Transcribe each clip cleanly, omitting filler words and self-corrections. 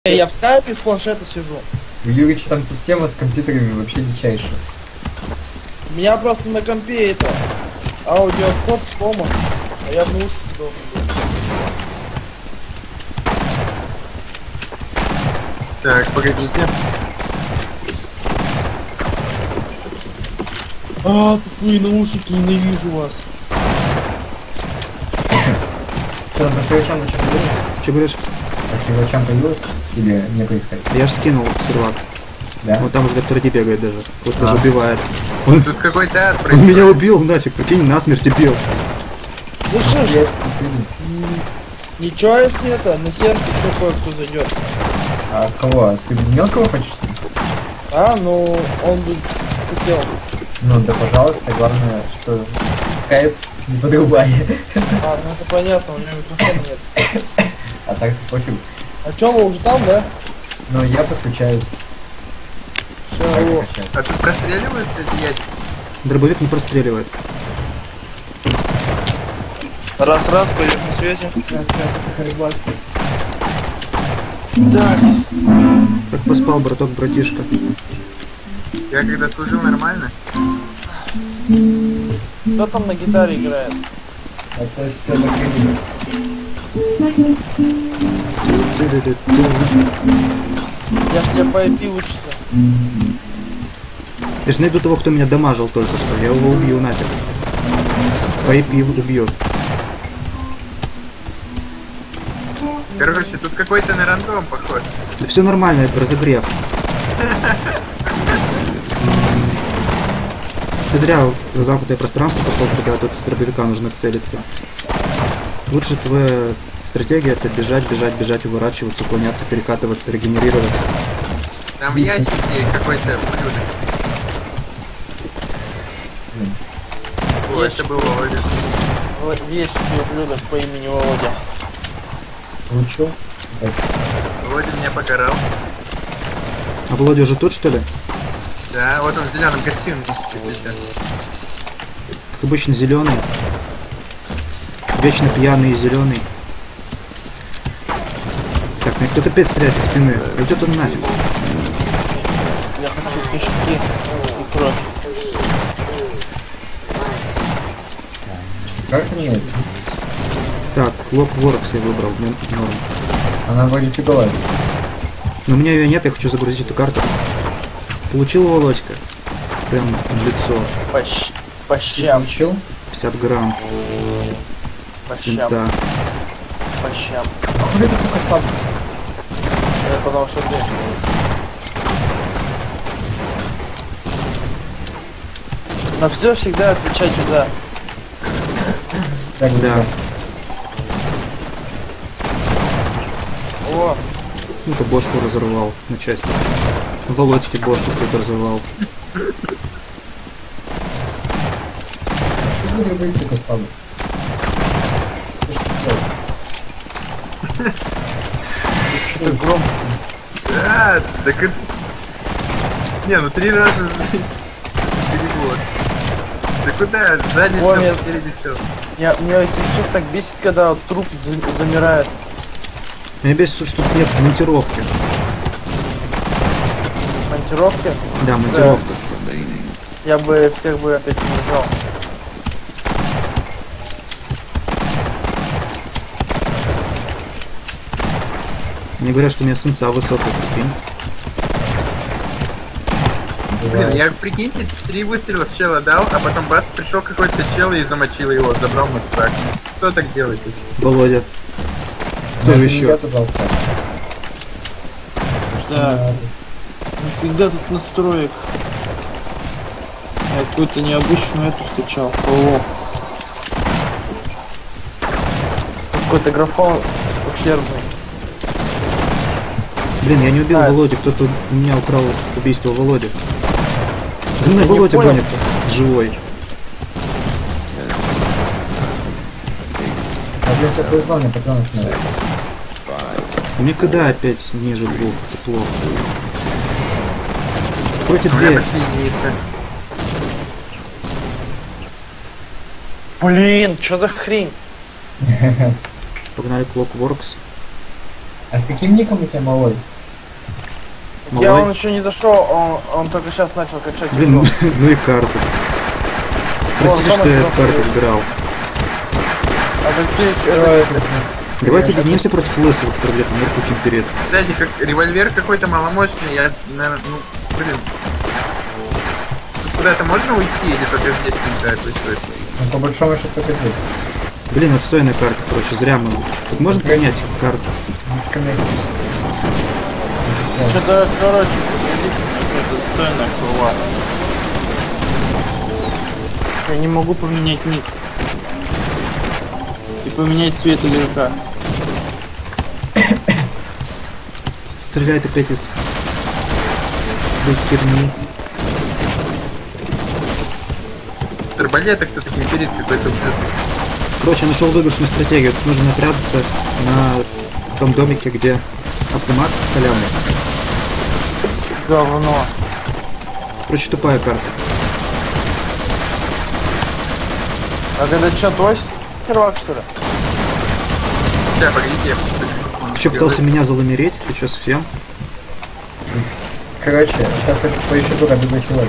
Я в скайпе с планшета сижу. У Юрича там система с компьютерами вообще дичайшая. У меня просто на компе это аудиоход сломан, а я в наушнике должен быть. Так, погодите. Какие наушники, ненавижу вас. Что там по силачам на чем появилось? Че говоришь? По силачам появилось? Или не поискать? Я же скинул сервак. Да? Вот там уже доктор Ди бегает даже. Вот даже убивает. Он Тут какой-то ад меня происходит. убил нафиг, прикинь, насмерть убил. Слышишь, ничего если это, на сердце еще кое-кто зайдет. А кого? Ты мелкого хочешь? Ну, он бы хотел. Ну да пожалуйста, главное, что скайп не подрубай. Ну это понятно, у него микрофона нет. А так пофиг. А чё, вы уже там, да? Ну я подключаюсь. Всё, Так, алло. качаю. А тут простреливаются эти ящики? Дробовик не простреливает. Раз, привет на связи. Так, Как поспал, браток, братишка. Я когда служил нормально. кто там на гитаре играет? Это все накрыли. Я ж тебя по IP учится. Я ж найду того, кто меня дамажил только что. Я его убью нафиг. По IP убью. Короче, тут какой-то на рандом похож. Да все нормально, это разогрев. Ты зря в замкнутое пространство пошел, когда тут с дробовика нужно целиться. Лучше твоя стратегия — это бежать, бежать, бежать, уворачиваться, уклоняться, перекатываться, регенерировать. Там в ящике какой-то блюдо. О, это было Володя. Вот есть ублюдок по имени Володя. Получил? Володя меня покарал. А Володя уже тут, что ли? Да, вот он в зеленом костюме сейчас. Как обычно, зеленый. Вечно пьяный и зеленый. Так, мне кто-то опять стреляет со спины. Идет он нафиг. Я хочу кишки и кровь. Как меняется? Так, Лок Ворокс я выбрал. Мне норм. Она вроде фиговая. Но у меня ее нет, я хочу загрузить эту карту. Получил Володька. Прям в лицо. По щам, Получил? 50 грамм по щам, свинца. по щам. Хули ты только слаб? Потому что ты... На все всегда отвечайте да. Так, Да. О, Ну-ка бошку разорвал на части. Володьке бошку кто-то разорвал. Ты не любишь только слабый. что-то громко. Да, так это... Не, ну 3 раза перевод. Ты куда? Сзади Ой, всё, нет. спереди всё. Меня если честно так бесит, когда вот труп замирает. Меня бесит, что тут нет монтировки. Монтировки. Да, монтировка. Я бы всех бы опять не нажал. Мне говорят, что у меня свинца высокая, прикинь. Блин, я, прикиньте, 3 выстрела в чела дал, а потом бас, пришел какой-то чел и замочил его, забрал мой трак. Кто так делает? Володя. Кто же еще? Я забрал так. Да. Нифига тут настроек. Я какую-то необычную эту встречал. О. Какой-то графон ущербный. Блин, я не убил А, Володю, кто-то у меня украл убийство Володи. За мной Я не Володя понял. гонится, живой. А для тебя повезло, мне патронов надо. Мне когда опять ниже двух? Это плохо. Откройте У меня дверь. почти единица. Блин, что за хрень? Погнали Clockworks. А с каким ником у тебя малой? Я он Малой. еще не дошел, он только сейчас начал качать Блин, игру. ну и карты. Простите, Вон, что я Томас карту просто- выбирал. А какие Что это? это за... Давайте объединимся против лысого, который где-то наверху кемперит. Кстати, как револьвер какой-то маломощный, я, наверное, ну, блин. Тут куда-то можно уйти или только здесь кидают? Ну, по большому счету только здесь. Блин, отстойная карта, короче, зря мы. Тут можно поменять карту? Дисконнект. Что-то, короче, какая-то стойная круга. Я не могу поменять ник. И поменять цвет игрока. Стреляет опять из своей херни. Арбалета кто-то кемперит какой-то. Короче, я нашел выигрышную стратегию. Тут нужно напрягаться на том домике, где автомат халявный. Говно. Короче, тупая карта. А когда что, то есть? Первак, что ли? Сейчас, погодите, я Ты что, пытался меня заломереть? Ты что, совсем? Короче, сейчас я поищу туда другой силуэт.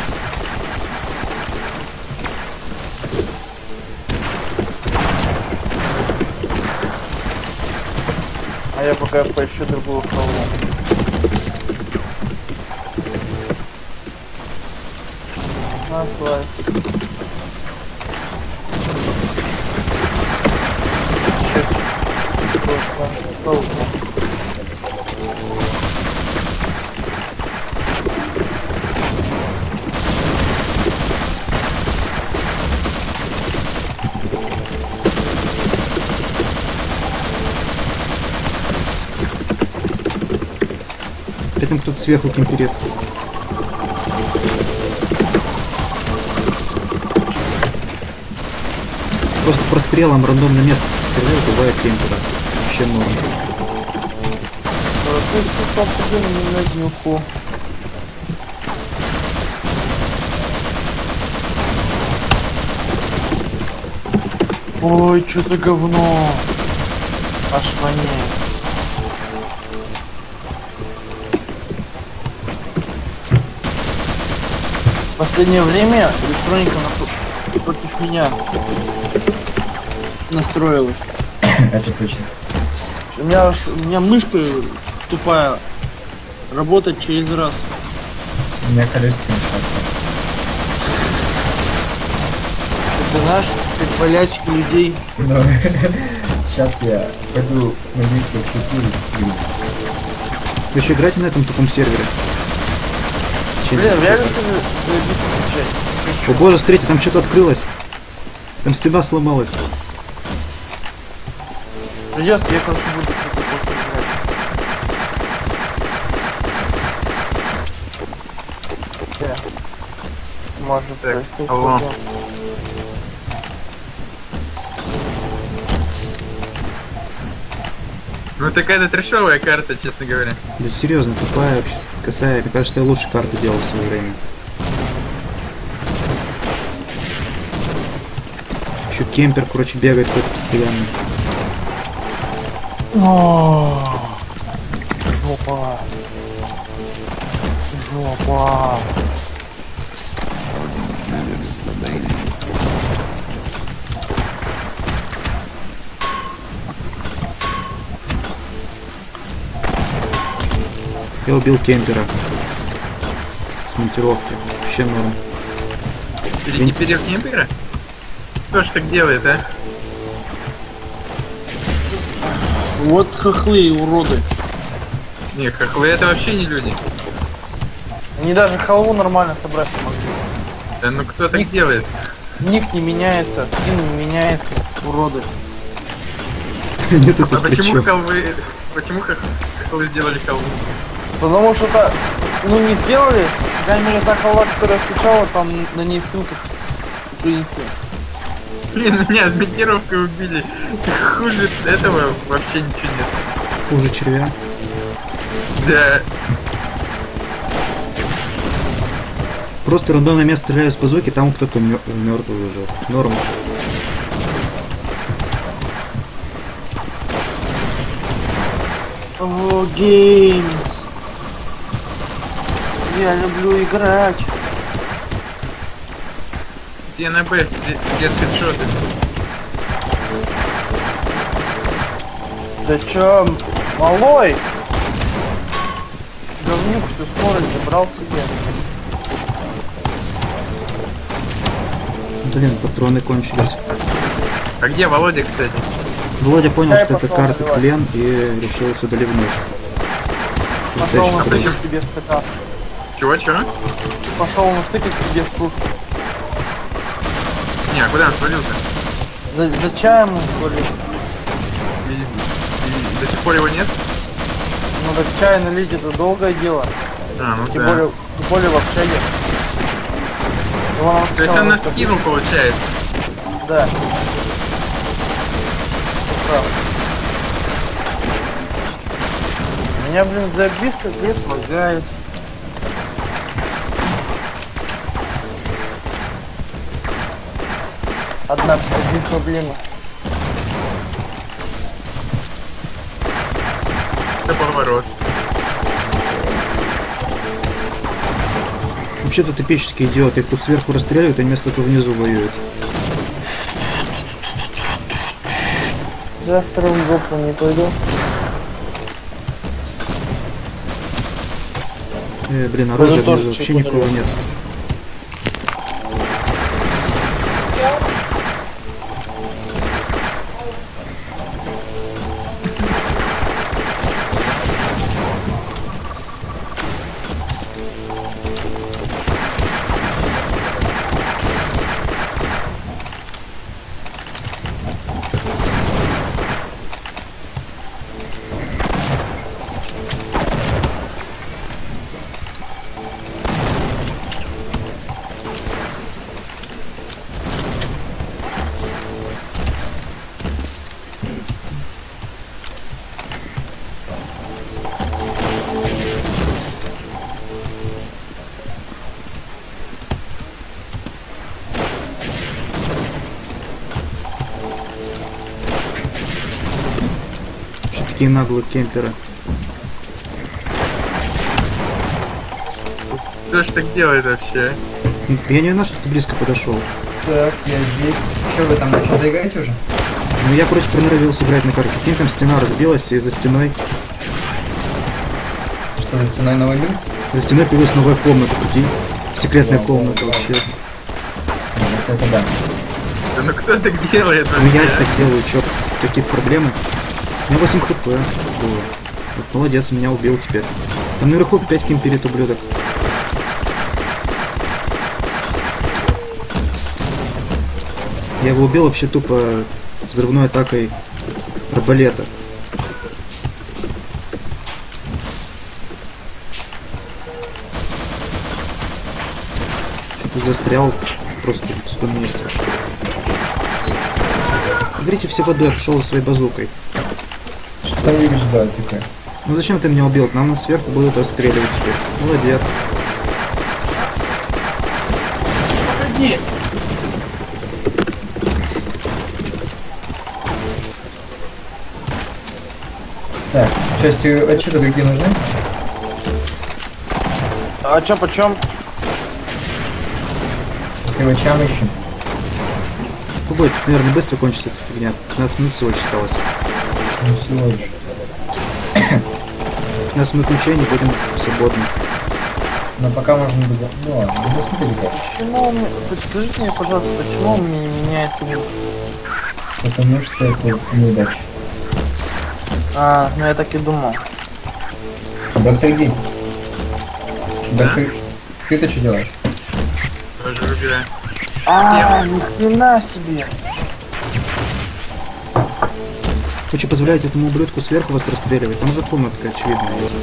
А я пока поищу другую халву. А, слайд. Опять там кто-то сверху кемперит. Просто прострелом рандомное место стреляю, бывает кемпера. Вообще норм. Ты там на днюху. Ой, что-то говно. Аж воняет. В последнее время электроника против меня настроилась. Это точно. У меня мышка тупая. Работать через раз. У меня колесико не Ты знаешь, как болячки людей. но сейчас я пойду на миссию в шутку. Вы еще играете на этом тупом сервере? Блин, реально ты включать. О боже, смотрите, там что-то открылось. Там стена сломалась. Придется, я, короче, буду что-то просто играть. Может, Так, простите, алло. да. Ну такая-то трешовая карта, честно говоря. Да серьезно, тупая вообще косая. Мне кажется, я лучше карты делал в свое время. Еще кемпер, короче, бегает какой-то постоянно. О, жопа. Жопа. Я убил кемпера. С монтировки. Вообще норм. Перейти вперед кемпера? Кто ж так делает, а? Вот хохлы и уроды. Не, хохлы это вообще не люди. Они даже халву нормально собрать не могли. Да ну кто так делает? Ник не меняется, скин не меняется, уроды. Нету А тут почему причем. халвы... Почему хохлы сделали халву? Потому что ну не сделали, по крайней мере та халва, которая я встречала, там на ней ссылка украинская. Блин, меня с монтировкой убили. Хуже этого вообще ничего нет. Хуже червя. Да. Просто рандомное место стреляю с базуки, там кто-то мертвый уже. Норм. О, геймс. Я люблю играть. Все на Б, где скриншоты. Да чё, малой? Говнюк, что скорость забрал себе. Блин, патроны кончились. А где Володя, кстати? Володя понял, Я что это пошел карта называть. плен и решил сюда ливнуть. Пошел Настоящий настыкать трус. себе в стакан. Чего? Пошел настыкать себе в кружку. Не, а куда он свалился? За чаем он свалил. И до сих пор его нет? Ну так чай налить это долгое дело. А, ну Тем да. более в общаге. Его надо То есть сначала он нас растопить. кинул, получается. Да. Прав. Меня, блин, забис как лес лагает. Одна проблема. Это поворот. Вообще тут эпические идиоты. Их тут сверху расстреливают, они вместо этого внизу воюют. Завтра в жопу не пойду. Блин, оружия тоже внизу вообще чего никого налил. нет. Вообще такие наглые кемперы. Кто ж так делает вообще? Я не знаю, что ты близко подошел. Так, я здесь. Че, вы там начали играть уже? Ну я, короче, приноровился играть на карте. Прикинь, там стена разбилась, и за стеной Что, за стеной новый мир? появилась новая комната, прикинь. Секретная комната вообще. Вот это да. Да ну кто так делает Ну я вообще? так делаю, чё, какие-то проблемы. У меня 8 хп было. Вот, молодец, меня убил теперь. Там наверху опять кемперит ублюдок. Я его убил вообще тупо взрывной атакой арбалета. Что-то застрял просто в том месте. Берите все водой, я пошел за своей базукой. Что там видишь, да, такое? Ну зачем ты меня убил? Нам сверху будут расстреливать теперь. Молодец. Погоди! Так, сейчас отчеты какие нужны? А чё, почем? Сливачам ищем. Погодь, тут, наверное, быстро кончится эта фигня. 15 минут всего лишь осталось. Ну, всего лишь. 15 минут мучений, будем свободны. Но пока можно было... Ну ладно, не смотри как. Почему он... Скажите мне, пожалуйста, почему он не меняется лук? Потому что это неудача. А, ну я так и думал. Доктор Гей. Да? Доктор... Ты-то что делаешь? Тоже выбираю. А, ни хрена себе! Вы что, позволяете этому ублюдку сверху вас расстреливать? Там же комнатка очевидная есть.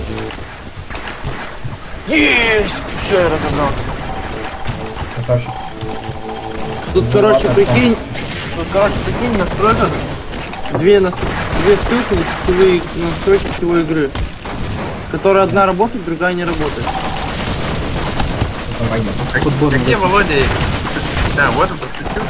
Есть! Все, я разобрался. Наташа. Тут, Ну, короче, ладно, прикинь, настройка. Две ссылки на сетевые настройки сетевой игры. Которая одна работает, другая не работает. Помоги. Футбольный А где выпуск. Володя? Да, вот он подключился.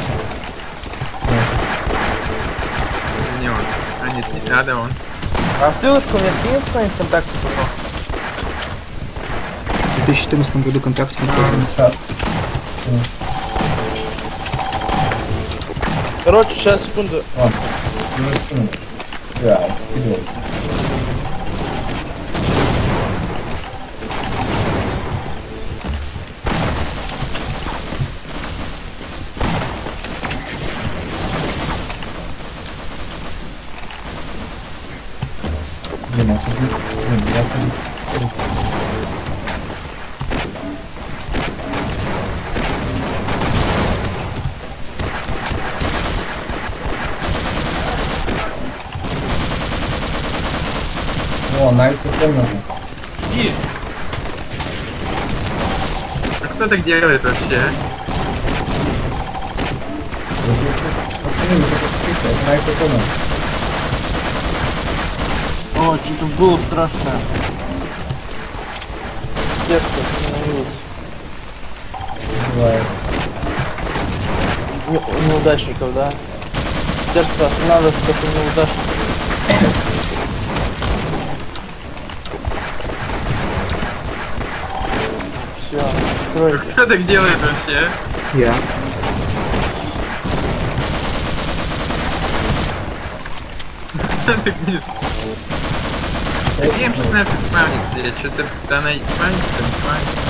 Не он. А нет, не надо он. А ссылочку мне скинь кто-нибудь в ВКонтакте, пожалуйста. В 2014 году контактик не появился. Сейчас. Короче, сейчас, секунду. Ладно. Уже скинул. Да, скидывай. Блин, я сидел. Блин, я там. О, найт прикольно. И... А кто так делает вообще, а? Вот если пацаны, вот это скидка, это найт прикольно. О, что-то было страшное. Сердце остановилось. Бывает. Неудачников, да? Сердце останавливается только неудачников. Все, откройте. Кто так делает вообще, а? Я. Так не... Где М16 спавнится? Я что-то... Она спавнится, не спавнится.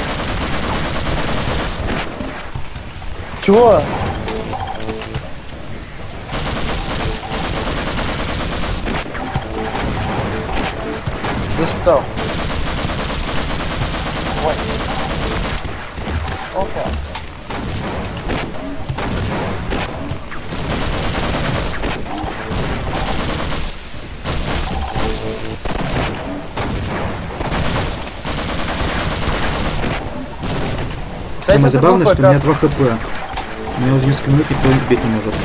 Чего? Достал. Ой. Опа. Самое забавное, что у меня 2 хп. Меня уже несколько минут никто бить не может.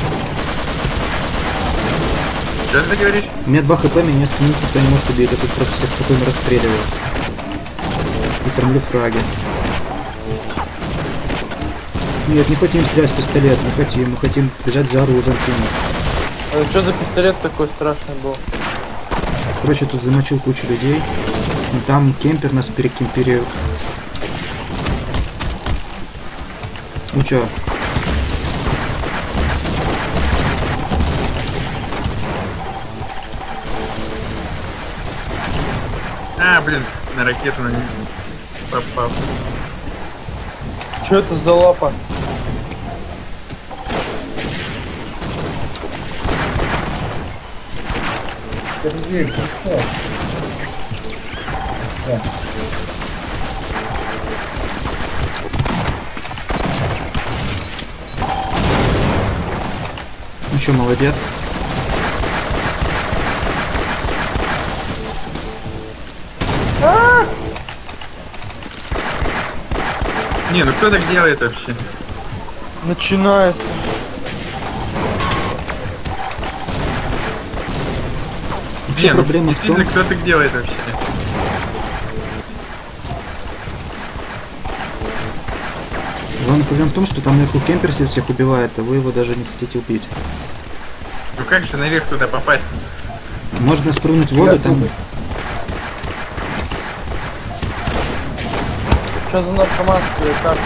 Что ты говоришь? У меня 2 хп, меня несколько минут никто не может убить. Я тут просто всех спокойно расстреливаю. И фармлю фраги. Нет, не хотим стрелять с пистолета, не хотим. Мы хотим бежать за оружием кинуть. Что за пистолет такой страшный был? Короче, тут замочил кучу людей. Но там кемпер нас перекемперил. Ну чё? А, блин, на ракету на попал. Что это за лапа? Сергей, красава. Да. Ну чё, молодец. Не, ну кто так делает вообще? Начинается. Вообще Не, ну проблема в том, действительно, кто так делает вообще? главная проблема в том, что там наверху кемпер всех убивает, а вы его даже не хотите убить. Ну как же наверх туда попасть? Можно спрыгнуть в воду, там Что за наркоманская карта?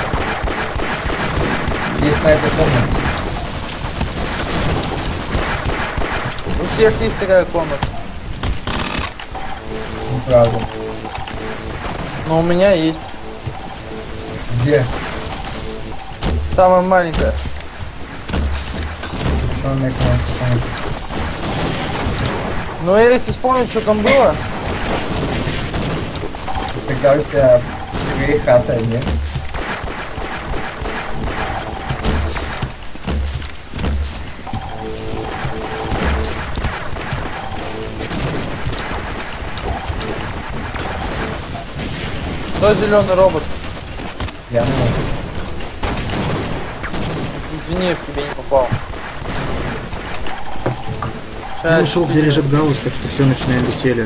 Есть найт прикольно. У всех есть такая комната. Неправда. Но у меня есть. Где? Самая маленькая. Что он на экране спокойно? Но если вспомнить, что там было, Тогда у тебя своей хата, нет? кто зеленый робот? Я не могу. Извини, я в тебе не попал. ну, ушел, где лежит гаусс, так что все, начинаем веселье.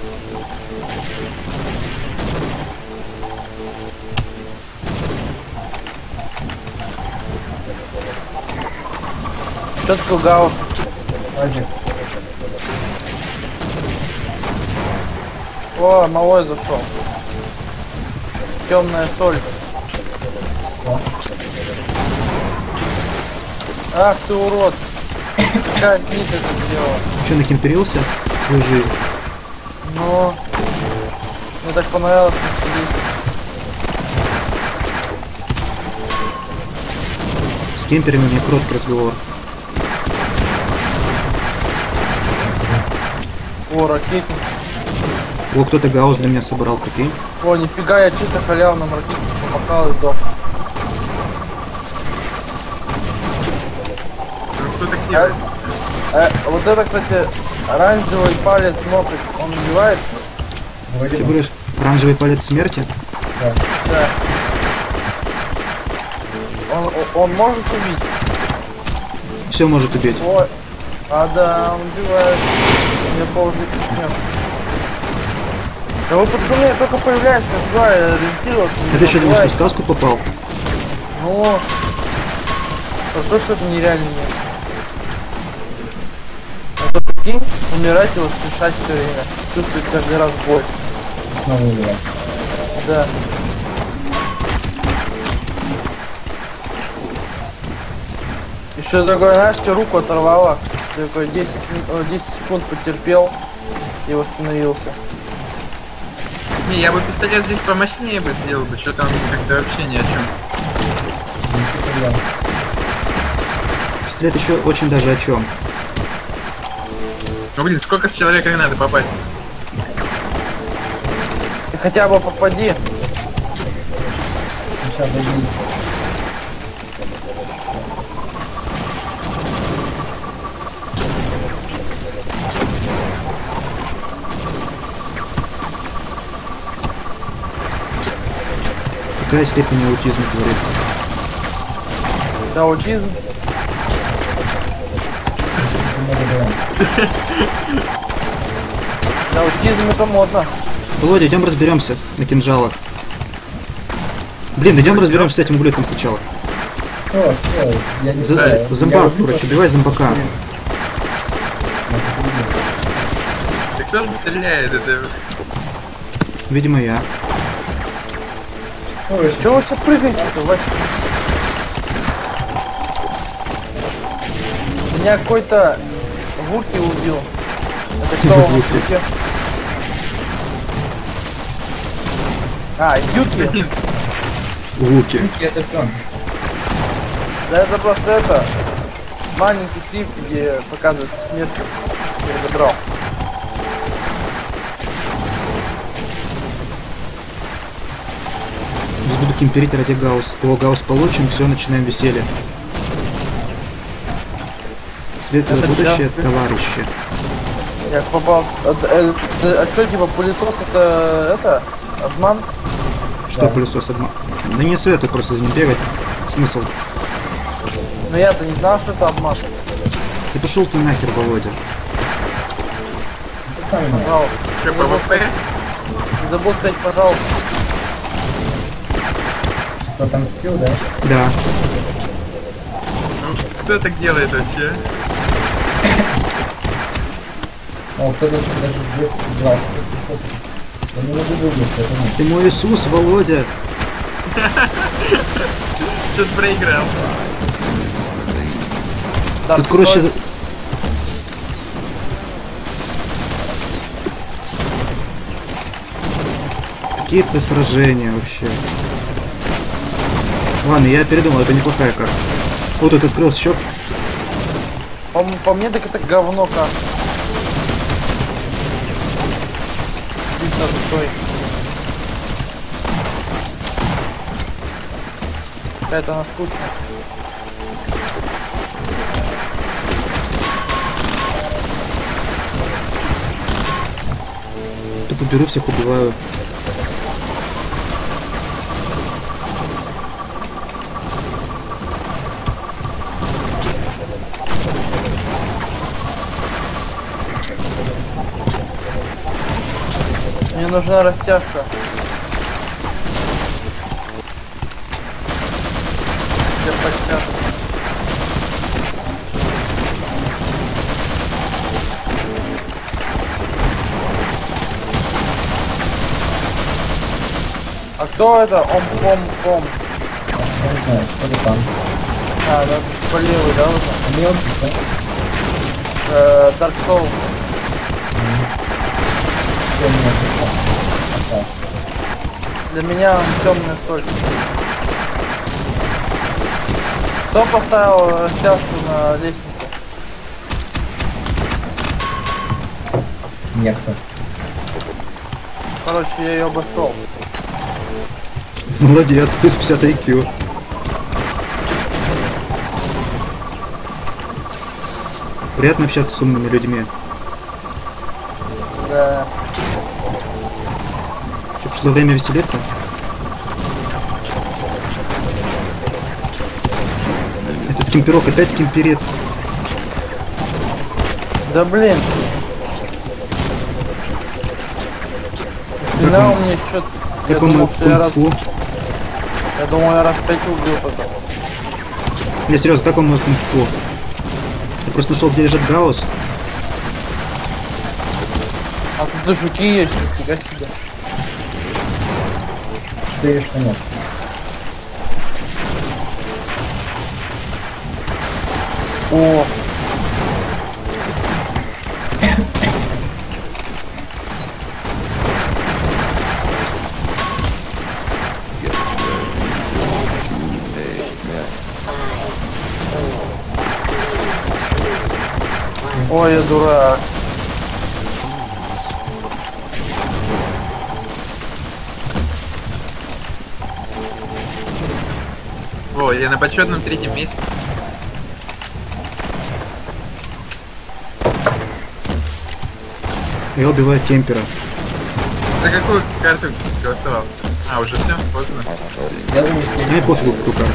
Что такое гаусс? Азик. О, малой зашел. темная соль. Ах ты урод! Какая книга это сделала? Че, накемперился свою жизнь? Но мне так понравилось здесь. С кемперами у меня короткий разговор. О, ракетница. О, кто-то гаусс для меня собрал, прикинь. О, нифига, я чисто халявным ракетницей помахал и сдох. Ну, кто так делает? Вот это, кстати, оранжевый палец ноготь, он убивается? Вроде Ты бы. говоришь, оранжевый палец смерти? Да. Да. Он может убить? Все может убить. Ой. А да, он убивает. Я полжизни снес. Да вот пацаны, я только появляюсь, называю, ориентироваться. А ты что, думаешь, что в сказку попал? Ну, хорошо, что это нереально нет. А то прикинь, умирать и воскрешать все время. Чувствовать каждый раз боль. Снова убивать. Да. Еще такой, знаешь, тебе руку оторвало. Ты такой 10 секунд потерпел и восстановился. Не, я бы пистолет здесь помощнее бы сделал бы, что-то он как-то вообще ни о чем. Пистолет еще очень даже о чем. Ну блин, сколько в человека и надо попасть? Ты хотя бы попади. Сначала добились. Какая степень аутизма творится? Да, аутизм. Да, аутизм это модно. Володя, идем разберемся на кинжалах. Блин, идем разберемся с этим ублюдком сначала. Кто? Я не знаю. Зомбак, короче, убивай зомбака. Да кто же стреляет? Это... Видимо, я. Чего вы все прыгаете-то, Вася? Меня какой-то Вуки убил. Это кто в Вуки. Вуке? А, Юки. Блин, Луки. Это кто? Да это просто это маленький шрифт, где показывается смерть. Я забрал. Сейчас буду кемперить ради гаусс. Кого гаусс получим, все, начинаем веселье. Светлое Это будущее, чё? товарищи. Я попал. А что, типа, пылесос это обман? Что Да. пылесос одно? Да не советую просто за ним бегать. Смысл? Но я-то не знал, что это обман. Ты пошел ты нахер, Володя. Ты сам знаешь. Пожалуйста. что, Не забыл ПВП? сказать- не забыл сказать, пожалуйста. Кто там стил, да? Да. Ну, кто так делает вообще? О, кто-то даже 220 присутствует. Я не могу выбраться, это ну. Ты мой Иисус, Володя. Что-то проиграл. Да, Тут, короче, кто- какие-то сражения вообще. Ладно, я передумал, это неплохая карта. Вот тут открылся счет. по мне так это говно как. Стой. Какая-то она скучная. Тупо беру, всех убиваю. Мне нужна растяжка. Где подтяжка? А кто это? Ом-хом-хом. Я не знаю, что ли там. А, да, по левой, да, вот там? Мелкий, да? Dark Soul. Что у меня тут? Ага. Для меня он темная соль. Кто поставил растяжку на лестнице? Некто. Короче, я ее обошел. Молодец, плюс 50 IQ. Приятно общаться с умными людьми. Да. Что, пришло время веселиться? Этот кемперок опять кемперит. Да блин. Финал мне счет. Я Как он думал, что я раз. кунг-фу? Я думал, я раз 5 убил только. Не, серьезно, как он мой кунг-фу? Я просто нашел, где лежит Гаусс. А тут и жуки есть, нифига себе. Что есть, что нет. О, ой, я дурак. О, я на почетном 3-м месте. Я убиваю кемпера. За какую карту голосовал? А, уже все, поздно. Я думаю, что Мне пофигу, какую карту.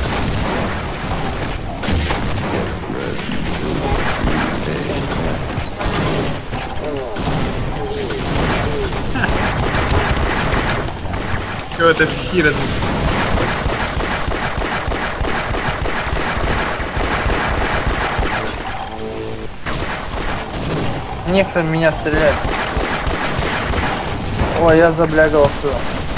Кого-то все раз... Нехрен меня стрелять. Ой, я заблягал все.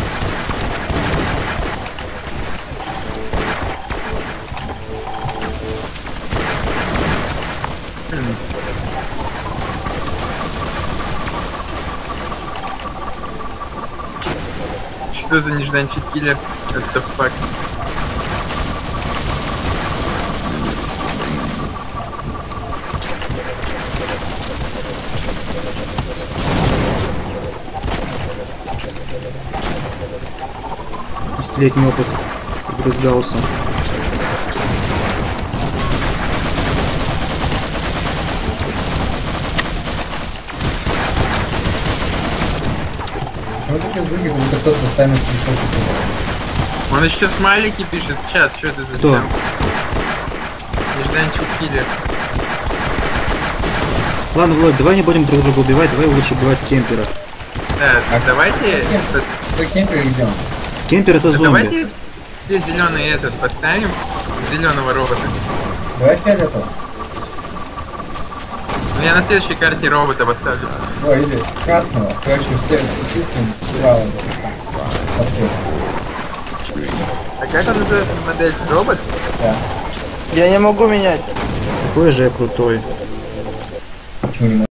Что за нежданчик киллер? Это факт. Десятилетний опыт игры с Гауссом. почему такие звуки, как будто кто-то постоянно в пылесосе стреляет? Он еще смайлики пишет в чат, что это за Кто? тем? Нежданчик киллер. Ладно, Влад, давай не будем друг друга убивать, давай лучше убивать кемпера. Да, давайте... По кемперу идем. Кемпер это зомби. Давайте все зеленый этот поставим. Зеленого робота. Давай фиолетового. Ну, я на следующей карте робота поставлю. Ой, или красного. Короче, все чувствуем справа. По цвету. А как он называется модель? Робот? Да. Я не могу менять. Какой же я крутой. Почему не